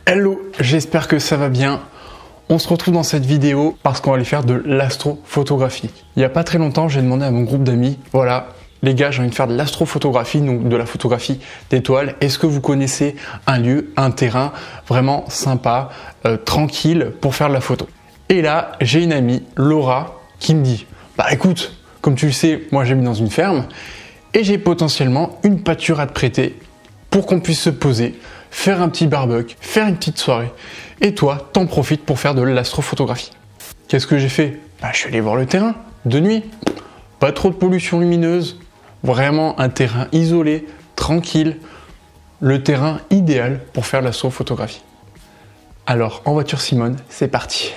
Hello, j'espère que ça va bien. On se retrouve dans cette vidéo parce qu'on va aller faire de l'astrophotographie. Il n'y a pas très longtemps, j'ai demandé à mon groupe d'amis, voilà, les gars, j'ai envie de faire de l'astrophotographie, donc de la photographie d'étoiles. Est-ce que vous connaissez un lieu, un terrain vraiment sympa, tranquille pour faire de la photo? Et là, j'ai une amie, Laura, qui me dit, bah écoute, comme tu le sais, moi j'habite dans une ferme et j'ai potentiellement une pâture à te prêter pour qu'on puisse se poser, faire un petit barbecue, faire une petite soirée. Et toi, t'en profites pour faire de l'astrophotographie. Qu'est-ce que j'ai fait? Bah, je suis allé voir le terrain, de nuit. Pas trop de pollution lumineuse, vraiment un terrain isolé, tranquille. Le terrain idéal pour faire de l'astrophotographie. Alors, en voiture Simone, c'est parti.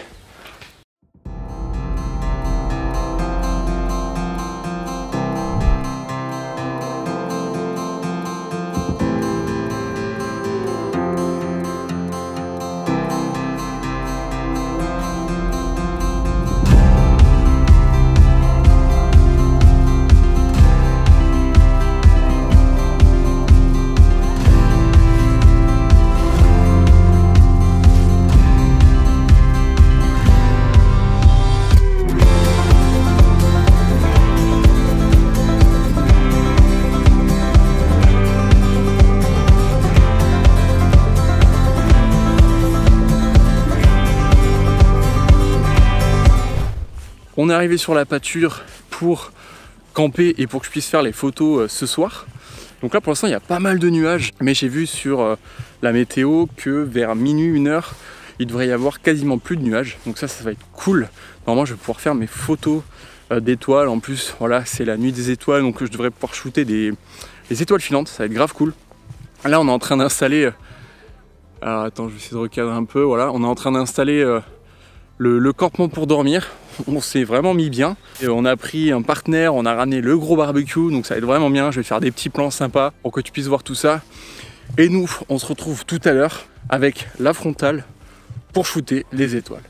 On est arrivé sur la pâture pour camper et pour que je puisse faire les photos ce soir. Donc là pour l'instant il y a pas mal de nuages, mais j'ai vu sur la météo que vers minuit, 1h, il devrait y avoir quasiment plus de nuages. Donc ça va être cool. Normalement je vais pouvoir faire mes photos d'étoiles. En plus voilà, c'est la nuit des étoiles, donc je devrais pouvoir shooter des étoiles filantes. Ça va être grave cool. Là on est en train d'installer... Alors attends, je vais essayer de recadrer un peu. Voilà, on est en train d'installer le campement pour dormir. On s'est vraiment mis bien. Et on a pris un partenaire, on a ramené le gros barbecue, donc ça va être vraiment bien. Je vais faire des petits plans sympas pour que tu puisses voir tout ça. Et nous, on se retrouve tout à l'heure avec la frontale pour shooter les étoiles.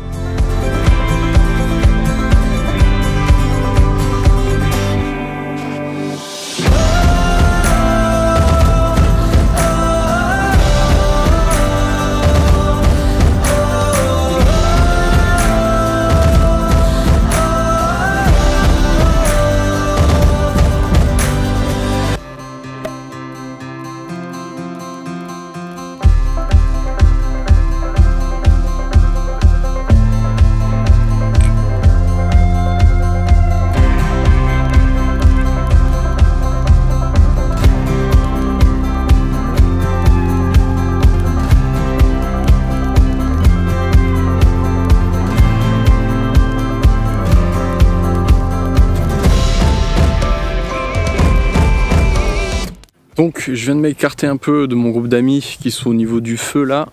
Donc je viens de m'écarter un peu de mon groupe d'amis qui sont au niveau du feu là.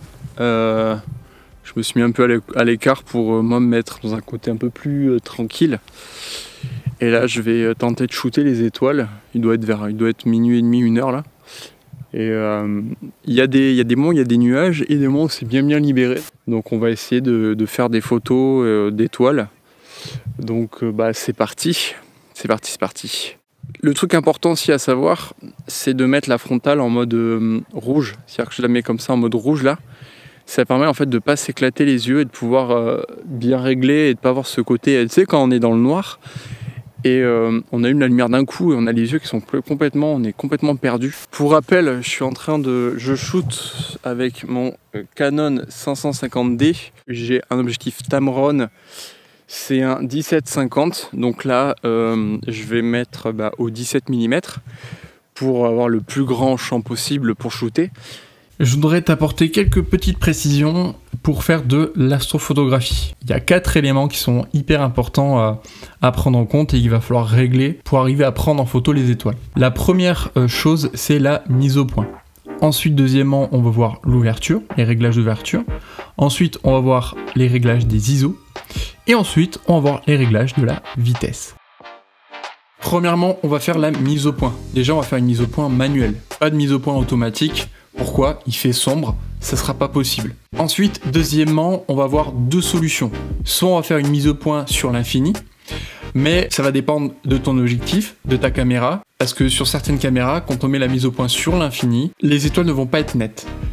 Je me suis mis un peu à l'écart pour moi me mettre dans un côté un peu plus tranquille. Et là je vais tenter de shooter les étoiles. Il doit être minuit et demi, 1h là. Et il y a des moments où il y a des nuages et des moments où c'est bien libéré. Donc on va essayer de faire des photos d'étoiles. Donc bah c'est parti. C'est parti. Le truc important aussi à savoir, c'est de mettre la frontale en mode rouge. C'est-à-dire que je la mets comme ça en mode rouge là. Ça permet en fait de ne pas s'éclater les yeux et de pouvoir bien régler et de ne pas avoir ce côté, tu sais, quand on est dans le noir et on allume la lumière d'un coup et on a les yeux qui sont on est complètement perdu. Pour rappel, je shoot avec mon Canon 550D. J'ai un objectif Tamron. C'est un 17-50, donc là je vais mettre au 17 mm pour avoir le plus grand champ possible pour shooter. Je voudrais t'apporter quelques petites précisions pour faire de l'astrophotographie. Il y a 4 éléments qui sont hyper importants à prendre en compte et qu'il va falloir régler pour arriver à prendre en photo les étoiles. La première chose, c'est la mise au point. Ensuite, deuxièmement, on va voir l'ouverture, les réglages d'ouverture. Ensuite, on va voir les réglages des ISO. Et ensuite, on va voir les réglages de la vitesse. Premièrement, on va faire la mise au point. Déjà, on va faire une mise au point manuelle. Pas de mise au point automatique. Pourquoi? Il fait sombre, ça sera pas possible. Ensuite, deuxièmement, on va avoir deux solutions. Soit on va faire une mise au point sur l'infini, mais ça va dépendre de ton objectif, de ta caméra, parce que sur certaines caméras, quand on met la mise au point sur l'infini, les étoiles ne vont pas être nettes.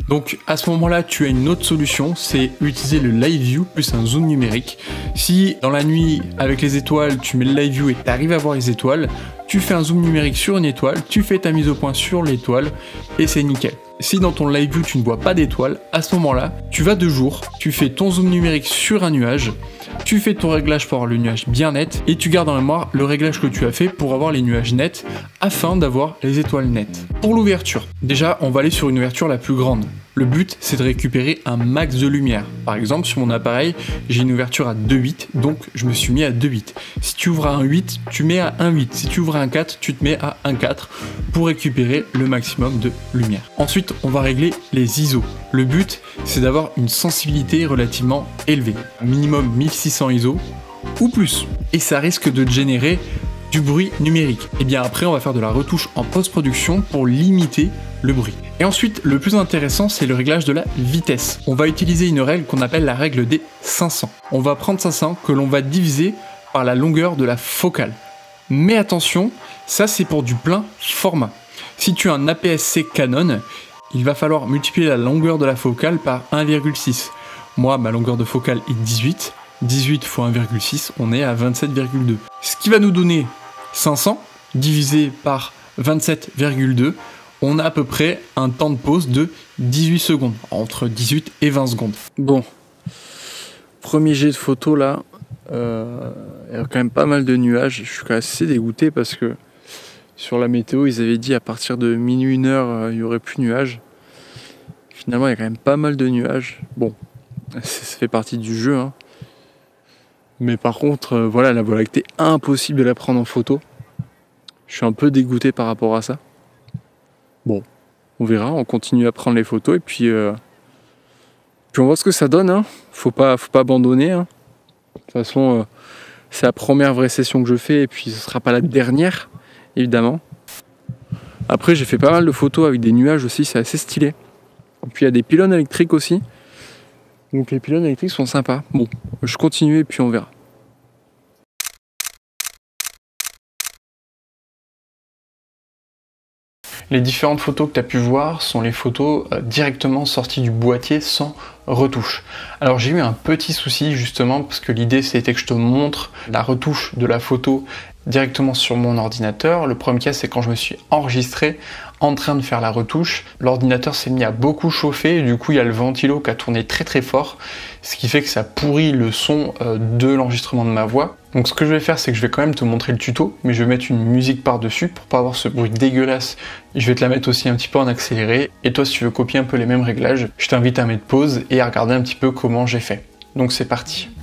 Donc à ce moment-là, tu as une autre solution, c'est utiliser le Live View plus un zoom numérique. Si dans la nuit, avec les étoiles, tu mets le Live View et tu arrives à voir les étoiles, tu fais un zoom numérique sur une étoile, tu fais ta mise au point sur l'étoile et c'est nickel. Si dans ton Live View, tu ne vois pas d'étoiles, à ce moment-là, tu vas de jour, tu fais ton zoom numérique sur un nuage, tu fais ton réglage pour avoir le nuage bien net et tu gardes en mémoire le réglage que tu as fait pour avoir les nuages nets afin d'avoir les étoiles nettes. Pour l'ouverture, déjà on va aller sur une ouverture la plus grande. Le but c'est de récupérer un max de lumière. Par exemple sur mon appareil j'ai une ouverture à 2.8 donc je me suis mis à 2.8. Si tu ouvres à 1.8 tu mets à 1.8. Si tu ouvres à 1.4 tu te mets à 1.4 pour récupérer le maximum de lumière. Ensuite on va régler les ISO. Le but c'est d'avoir une sensibilité relativement élevée. Minimum 1600 ISO ou plus. Et ça risque de générer du bruit numérique. Et bien après on va faire de la retouche en post-production pour limiter le bruit. Et ensuite le plus intéressant c'est le réglage de la vitesse. On va utiliser une règle qu'on appelle la règle des 500. On va prendre 500 que l'on va diviser par la longueur de la focale. Mais attention, ça c'est pour du plein format. Si tu as un APS-C Canon, il va falloir multiplier la longueur de la focale par 1,6. Moi ma longueur de focale est 18. 18 x 1,6, on est à 27,2. Ce qui va nous donner 500 divisé par 27,2, on a à peu près un temps de pause de 18 secondes, entre 18 et 20 secondes. Bon, premier jet de photo là, il y a quand même pas mal de nuages, je suis quand même assez dégoûté parce que sur la météo ils avaient dit à partir de minuit 1h il n'y aurait plus de nuages. Finalement il y a quand même pas mal de nuages, bon, ça fait partie du jeu hein. Mais par contre, voilà, la Voie lactée, impossible de la prendre en photo. Je suis un peu dégoûté par rapport à ça. Bon, on verra, on continue à prendre les photos et puis on voit ce que ça donne. Hein. Faut pas abandonner. Hein. De toute façon, c'est la première vraie session que je fais et puis ce sera pas la dernière, évidemment. Après, j'ai fait pas mal de photos avec des nuages aussi, c'est assez stylé. Et puis il y a des pylônes électriques aussi. Donc les pylônes électriques sont sympas. Bon, je continue et puis on verra. Les différentes photos que tu as pu voir sont les photos directement sorties du boîtier sans retouche. Alors j'ai eu un petit souci justement parce que l'idée c'était que je te montre la retouche de la photo directement sur mon ordinateur. Le premier cas c'est quand je me suis enregistré en train de faire la retouche. L'ordinateur s'est mis à beaucoup chauffer et du coup il y a le ventilo qui a tourné très très fort, ce qui fait que ça pourrit le son de l'enregistrement de ma voix. Donc ce que je vais faire c'est que je vais quand même te montrer le tuto, mais je vais mettre une musique par dessus pour pas avoir ce bruit dégueulasse. Je vais te la mettre aussi un petit peu en accéléré et toi si tu veux copier un peu les mêmes réglages, je t'invite à mettre pause et à regarder un petit peu comment j'ai fait. Donc c'est parti.